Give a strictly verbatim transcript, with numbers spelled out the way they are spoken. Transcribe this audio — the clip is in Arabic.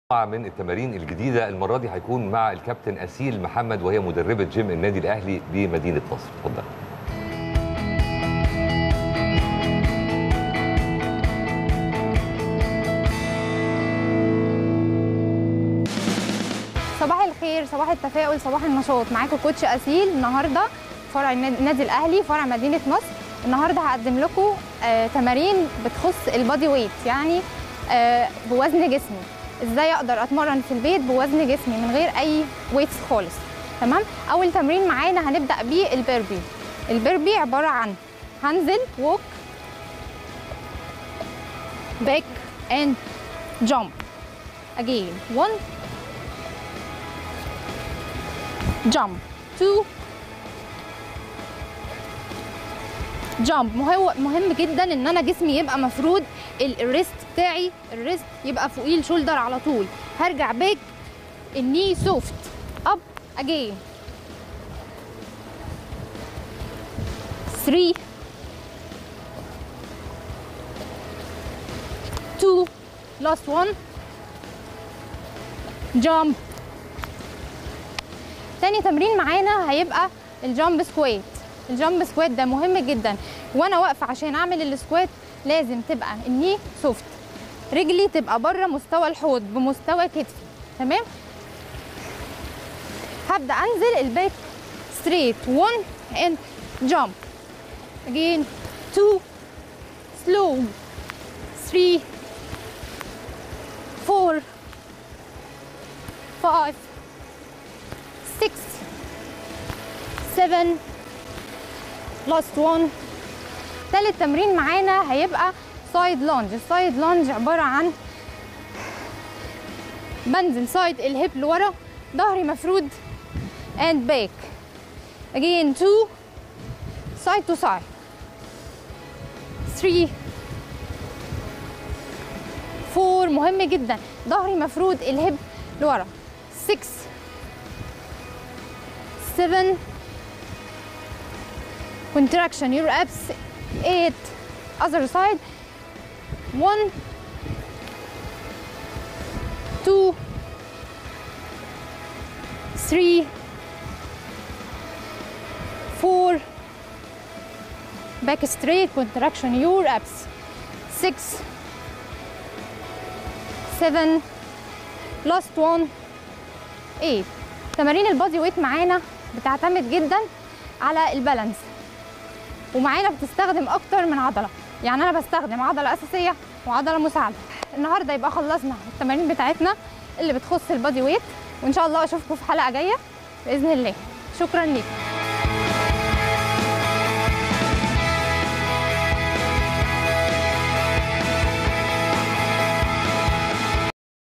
من التمارين الجديدة المرة دي هيكون مع الكابتن أسيل محمد وهي مدربة جيم النادي الأهلي بمدينة نصر. اتفضل. صباح الخير، صباح التفاؤل، صباح النشاط. معاكم كوتش أسيل النهارده فرع النادي الأهلي فرع مدينة نصر. النهارده هقدم لكم آه تمارين بتخص البادي ويت، يعني آه بوزن جسمي. ازاي اقدر اتمرن في البيت بوزن جسمي من غير اي ويتس خالص. تمام. اول تمرين معانا هنبدا بيه البيربي. البيربي عباره عن هنزل ووك باك اند جامب اجين واحد جامب اتنين جامب. مهم جدا ان انا جسمي يبقى مفرود، الريست بتاعي الريست يبقى فوقيه الشولدر على طول. هرجع باك، الني سوفت اب اجين تلاتة اتنين لاست واحد جامب. تاني تمرين معانا هيبقى الجامب سكوات. الجامب سكوات ده مهم جدا، وانا واقفه عشان اعمل السكوات لازم تبقى الني سوفت، رجلي تبقى بره مستوى الحوض بمستوى كتفي. تمام. هبدا انزل الباك ستريت واحد اند جامب اجين اتنين سلو تلاتة أربعة خمسة ستة سبعة لاست واحد. تالت تمرين معانا هيبقى سايد لانج. السايد لانج عباره عن بنزل سايد الهيب لورا، ظهري مفرود اند باك اجين اتنين سايد تو سايد تلاتة أربعة. مهم جدا ظهري مفرود الهيب لورا. ستة سبعة contraction your abs. eight other side. one two three four back straight contraction your abs. six seven last one eight. تمارين البادي ويت معانا بتعتمد جدا على البالانس، ومعانا بتستخدم اكتر من عضله، يعني انا بستخدم عضله اساسيه وعضله مساعده. النهارده يبقى خلصنا التمارين بتاعتنا اللي بتخص البادي ويت، وان شاء الله اشوفكم في حلقه جايه باذن الله. شكرا ليكم.